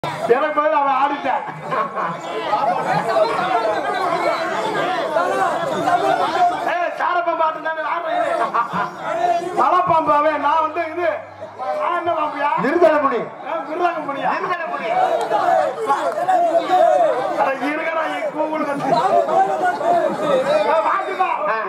எனக்கு பதில் அவன் ஆடிட்டான். சாரப்பாம்பு ஆடுதானே மலைப்பாம்பாவே. நான் வந்து இது நான் என்ன பாம்பியா? விருதலமுனி. விருதலமுனியா? விருதலமுனி. இருக்கடா கூகுள் வந்து வாங்கிப்பா.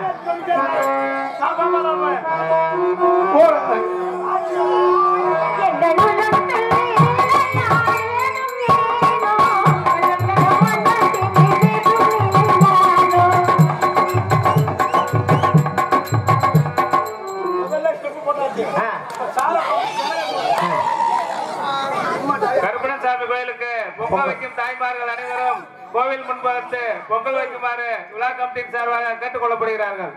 கருப்பணசாமி கோயிலுக்கு பொங்கல் வைக்கும் தாய்மார்கள் அனைவரும் கோவில் முன்பகத்து பொங்கல் வைக்குமாறு விழா கமிட்டியின் சார்பாக கேட்டுக் கொள்ளப்படுகிறார்கள்.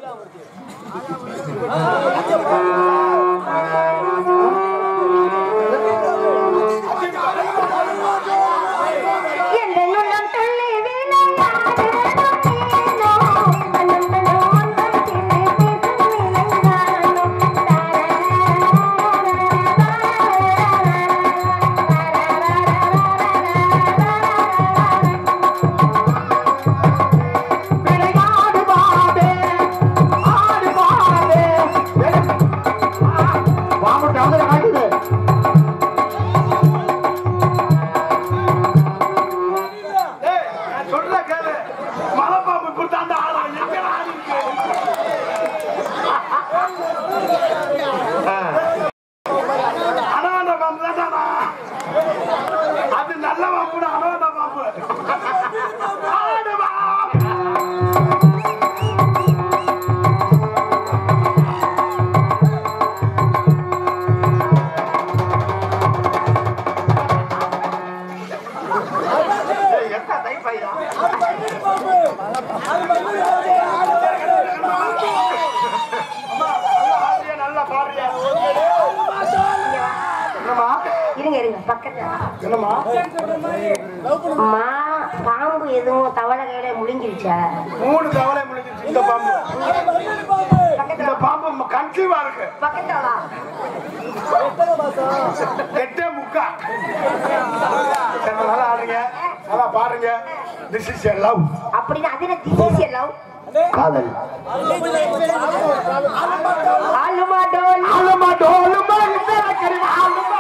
பாம்பு எதுவும் தவளை கையில முழுங்கிருச்சா? 3 தவளை முழுங்கிருச்சு. இந்த பாம்பு இந்த பாம்பு கன்சீவா இருக்கு. பக்கத்துல எட்டே முக்கா. நல்லா ஆடுங்க, நல்லா பாருங்க. This is your love. அப்படின்னா அது என்ன? This is your love. காதல். ஆலுமா டோல் ஆலுமா டோலுமா இந்த கரிமா ஆலுமா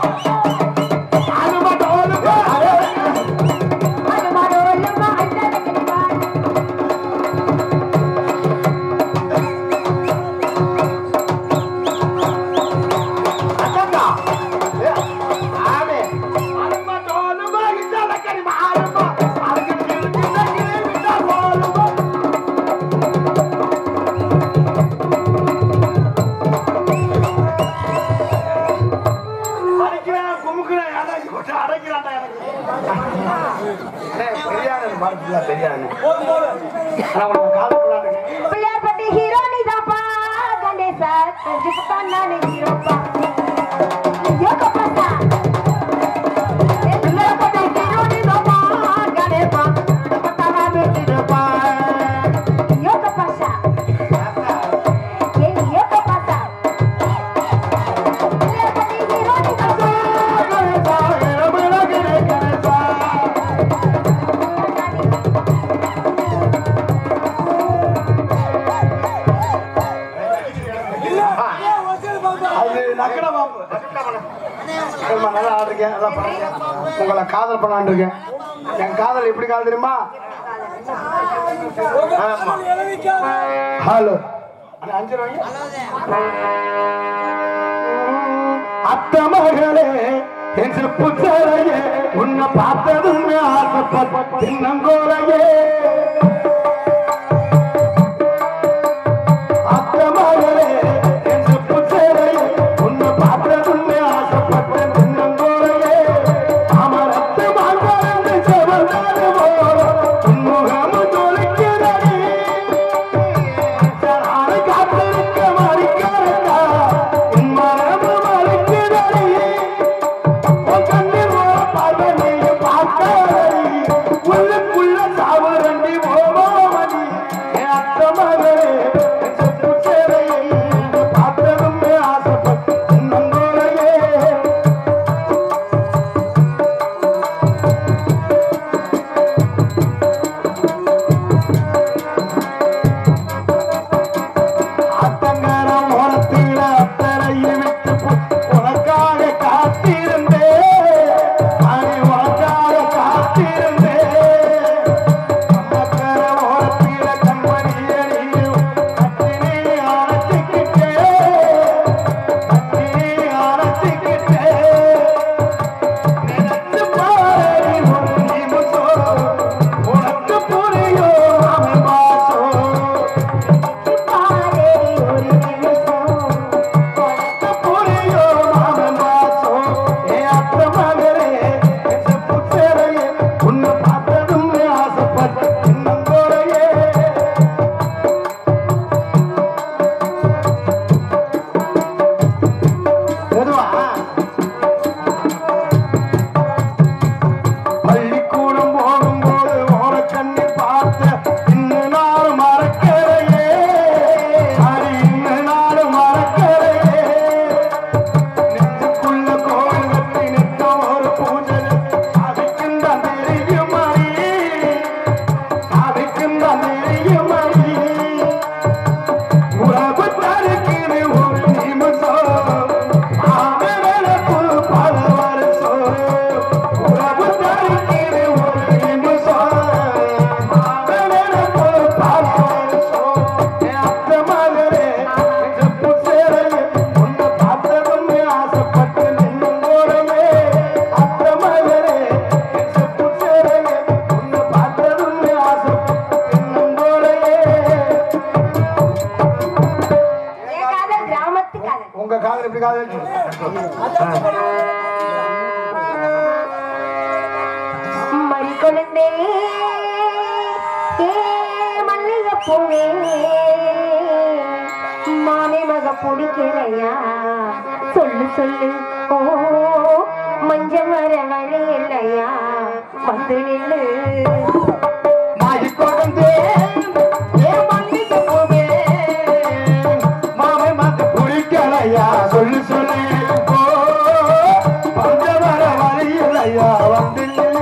ஆலுமா டோலுமா ஆலுமா டோலுமா இந்த கரிமா. அக்கா ஆமே ஆலுமா டோலுமா இந்த கரிமா ஆலுமா அதுக்கு இந்த டோலுமா பிள்ளையார்பட்டி ஹீரோ நீதாப்பா கணேசா கண்டிப்பா நானே ஹீரோப்பா. யோகா பாசா பிள்ளையார்பட்டி ஹீரோ நீதாப்பா கணேசா கண்டிப்பா நானே ஹீரோப்பா. யோகா பாசா ஏய் யோகா பாசா பிள்ளையார்பட்டி ஹீரோ நீதாப்பா நல்லா ஆடுறீங்க, நல்லா பாருங்க. உங்களை காதல் பண்ணான்னு இருக்கேன். என் காதல் எப்படி காதல் தெரியுமா? ஹலோ 5 ரூபாய். அத்த மகளே என் செப்பு சேலையே உன்னை பார்த்ததுமே ஆசைப்பட்ட சின்னங்கோலையே. அத்த மகளே என் செப்பு சேலையே உன்னை பார்த்ததுமே ஆசைப்பட்ட சின்னங்கோலையே. அமரத்து மாங்கலந்து செவந்தாரு முகமு தொலைக்கிறடி நாளை காத்திருக்க மறிக்கிறதா உன் மரபு மறிக்கிறடி. உன் கண்ணில் பார்வை பார்க்க உள்ளுக்குள்ள சாவரண்டி போவ கொழுந்தே ஏ மல்லிகைப்பூவே மாமி மக பிடிக்கலையா சொல்லு சொல்லு ஓ மஞ்ச மர வழி இல்லையா வந்து நில்லு மாறி கொழுந்தே ஏ மல்லிகைப்பூவே மாமி மக பிடிக்கலையா சொல்லு சொல்லு ஓ மஞ்ச மர வழி இல்லையா வந்து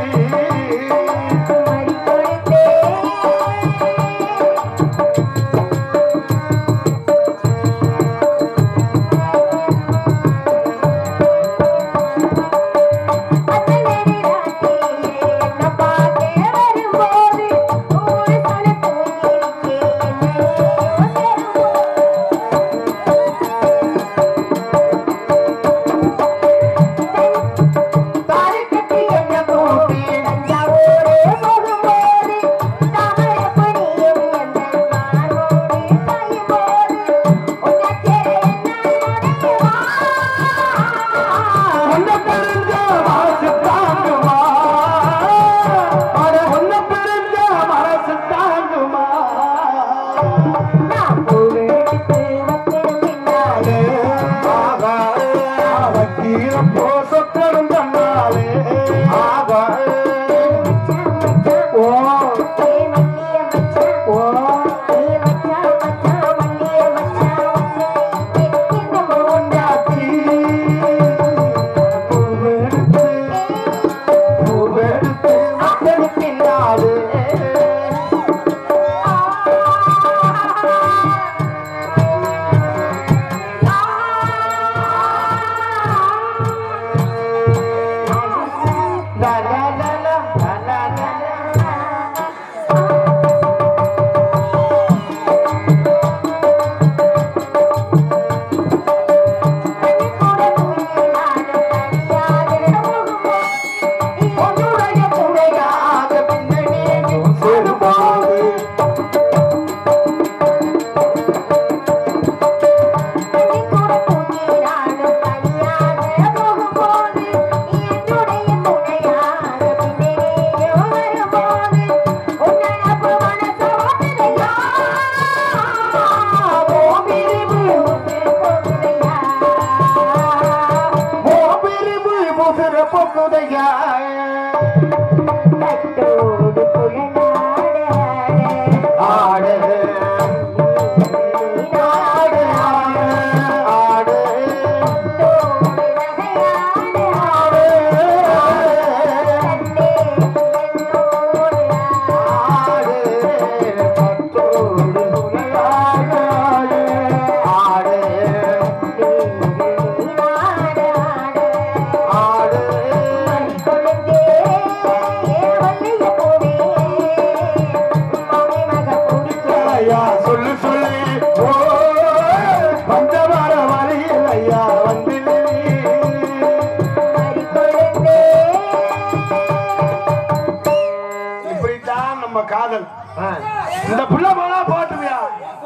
காதல் இந்த புள்ள போனா போட்டுவியா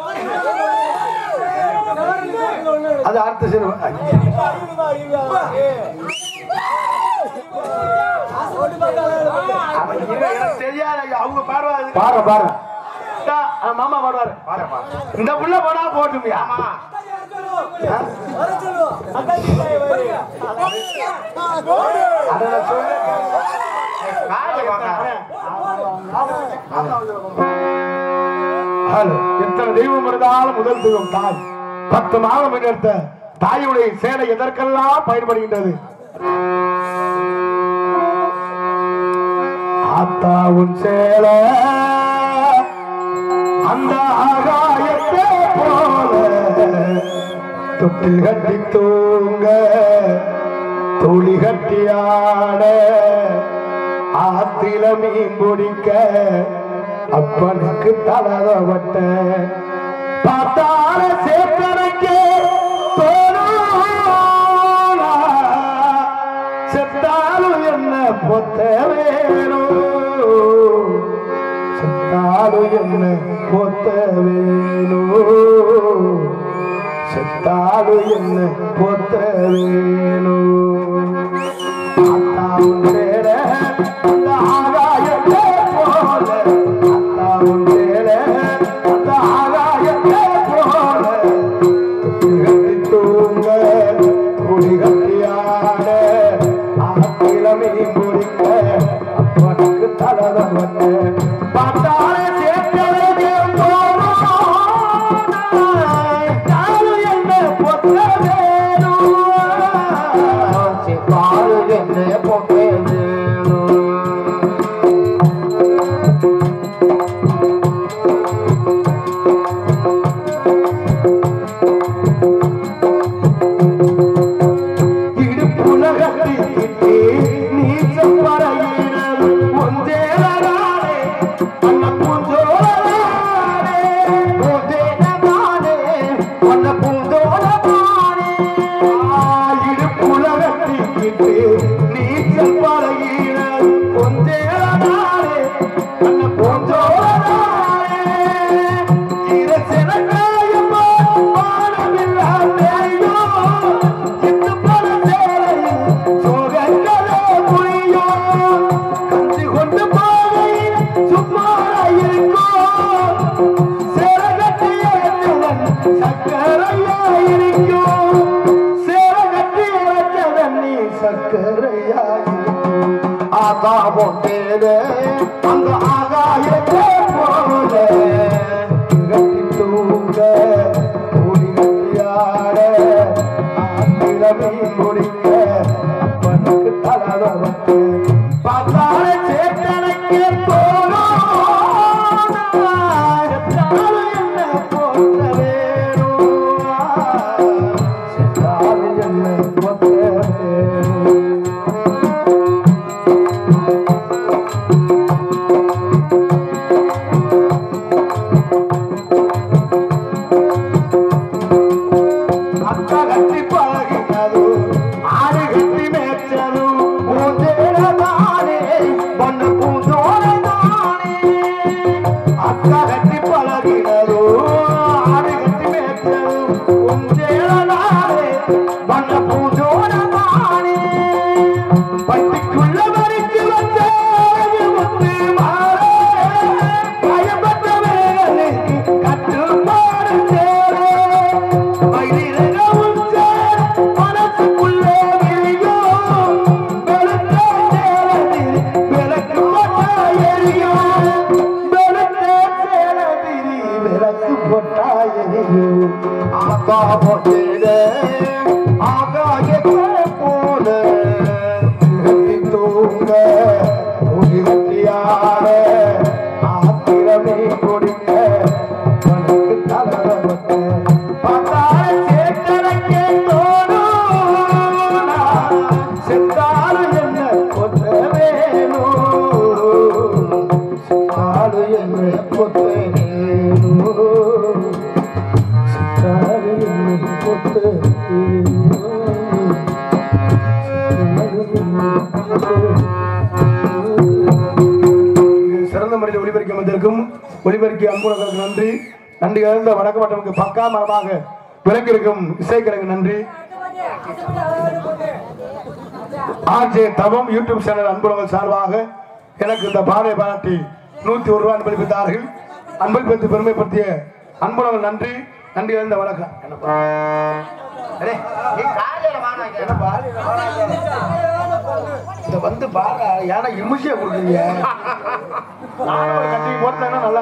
அது அடுத்த சிறு தெரியாது அவங்க பாடுவாரு பாரு பாரு மாமா பாடுவாரு இந்த புள்ள போனா போட்டுவியா எத்தனை தெய்வம் இருந்தாலும் முதல் தெய்வம் தாய் 10 மாதம் எடுத்த தாயுடைய சேலை எதற்கெல்லாம் பயன்படுகின்றது ஆத்தாவும் சேலை அந்த ஆகாயத்தை போல தொட்டில் கட்டி தூங்க தோழி கட்டியாட ஆத்தில மீன் பிடிக்க அப்பனுக்கு தலவட்ட பார்த்தால சேத்தனைக்கு செத்தாலும் என்ன பொத்த வேணும் செத்தாலும் என்ன பொத்த வேணும் செத்தாலும் என்ன பொத்த வேணும் ஆகாயத்தை முடிக்க அப்பனுக்கு தலைவர் வந்து பார்த்தாலே சேர்த்தலையே போனோம் என்ன பொத்த வேணும் பாரு என்ன பொத்த வேணும் அந்த ஆகாயத்தை போல கட்டி தூங்க கூடி கட்டியாட ஆங்கிலமே முடிக்க அப்பனுக்கு தலைவருக்கு பார்த்தால சேட்டனைக்கு போனோம் என்ன போட்ட வேணும் என்ன போட்ட வேணும் சிறந்த முறையில் ஒளிபரிக்க வந்திருக்கும் ஒளிபரிக்க அன்புறங்களுக்கு நன்றி. நன்றி கலந்த வடக்கு பக்கா மரமாக விளங்கியிருக்கும் இசைக்கலைக்கு நன்றி. ஆர்ஜே தவம் யூடியூப் சேனல் அன்புறங்கள் சார்பாக எனக்கு இந்த பானை பாராட்டி 101 ரூபாய் அன்பளித்தார்கள். அன்பளிப்பத்து பெருமைப்படுத்திய அன்புறங்கள் நன்றி. நன்றி கலந்த வணக்கம். வந்து பாரு ஏன்னா இமிஷியா கொடுக்குறீங்க கட்டி போட்டாங்கன்னா நல்லா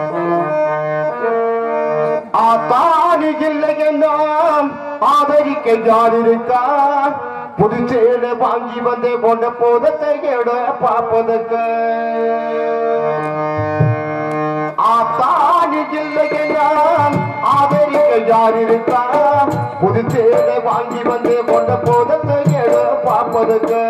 இருந்திருக்கும். ஆதரிக்க யார் இருக்கா புதுச்சேல வாங்கி வந்து போன்ற போதத்தை எட பார்ப்பதற்கு ஆத்தானி இல்லையெல்லாம் ஆதரிக்க யார் இருக்கா புதுச்சேல வாங்கி வந்து போன்ற போதத்தை எட பார்ப்பதற்கு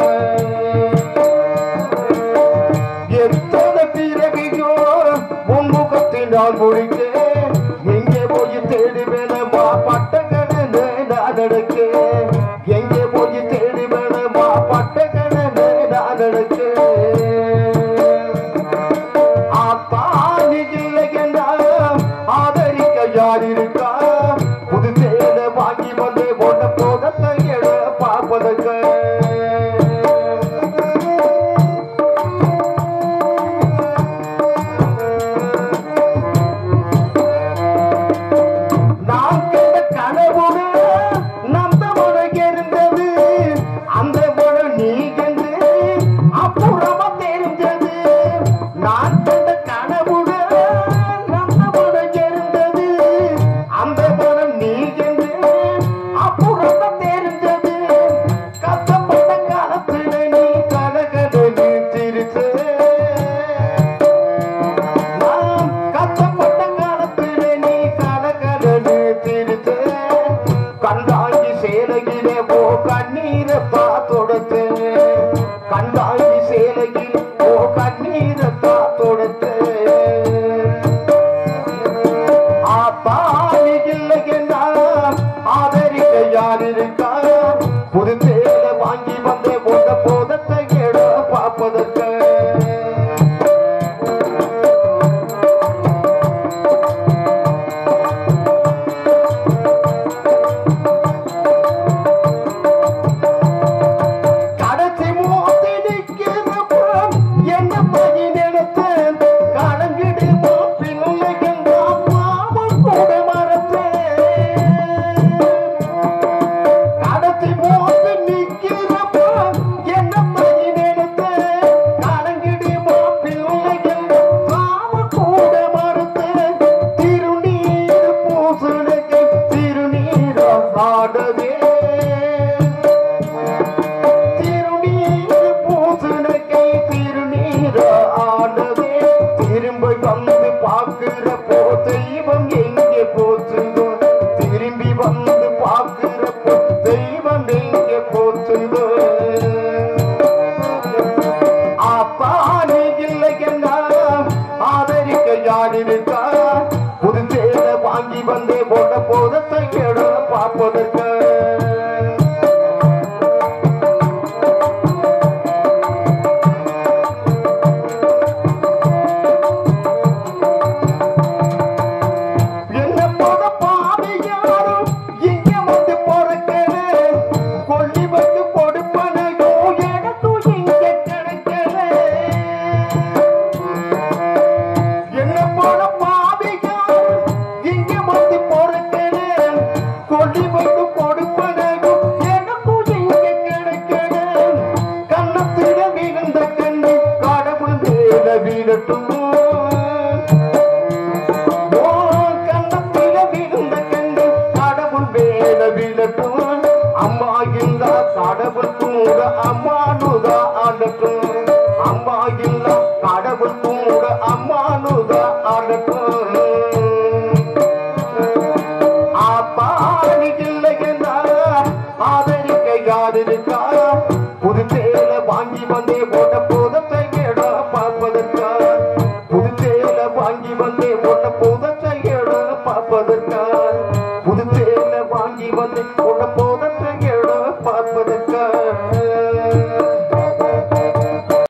எத்தனை பிறவியோ முன்முகத்தில் நான் முடிக்க எங்கே போய் தேடி வேணமா பட்டகன நான் நடக்க எங்கே போய் தேடி வேணமா பட்டகன நான் நடக்க ஆத்தானி இல்லை என்றால் ஆதரிக்க யார் இருக்கா புதுச்சேல வாங்கி வந்து போட்ட போதத்தை எட பார்ப்பதற்கு கரையில் ஓ கண்ணீரத்தா தொடுத்து ஆத்தானி இல்லை என்றால் ஆதரிக்க யார் இருக்கா புது தேல வாங்கி வந்து போட்ட போதத்தை கேட பார்ப்பதற்கு புது தேல வாங்கி வந்தே போட்ட போதத்தை கேட பார்ப்பதற்கு அம்மா இல்ல கடவுள் கூட அம்மானுதா ஆடட்டும் அம்மா இல்ல கடவுள் கூட அம்மானுதா ஆடட்டும் ஆப்பானி இல்லை என்றால் ஆதரிக்க யார் இருக்கா புது தேல வாங்கி வந்தே போட்ட போதத்தை கேட பார்ப்பதற்கா புது தேல வாங்கி வந்தே போட்ட போதத்தை கேட பார்ப்பதற்கா புது தேல வாங்கி வந்தே போட்ட